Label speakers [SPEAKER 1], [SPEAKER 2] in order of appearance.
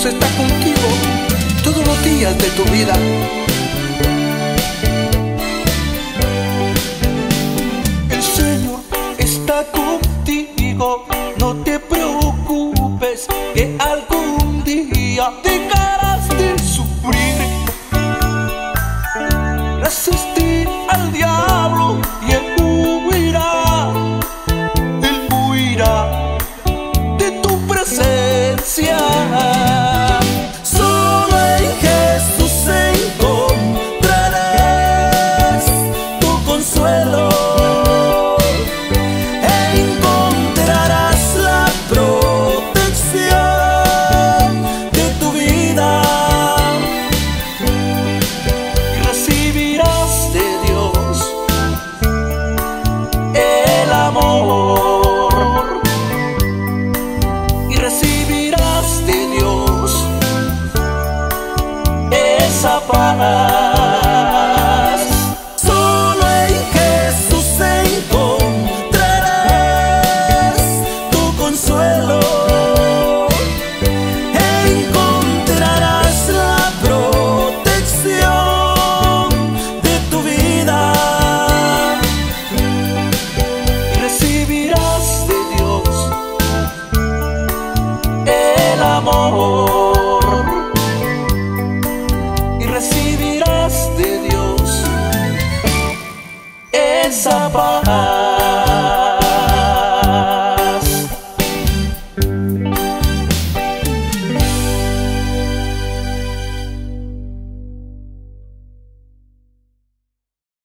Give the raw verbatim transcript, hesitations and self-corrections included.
[SPEAKER 1] Dios está contigo todos los días de tu vida. El Señor está contigo, no te preocupes, que algún día dejarás de sufrir. Resistir al diablo y él huirá, él huirá de tu presencia.
[SPEAKER 2] Solo en Jesús encontrarás tu consuelo, encontrarás la protección de tu vida
[SPEAKER 1] Y recibirás de Dios el amor, y recibirás de Dios esa paz.
[SPEAKER 2] Solo en Jesús encontrarás tu consuelo, encontrarás la protección de tu vida
[SPEAKER 1] Y recibirás de Dios el amor, y recibirás de Dios esa paz.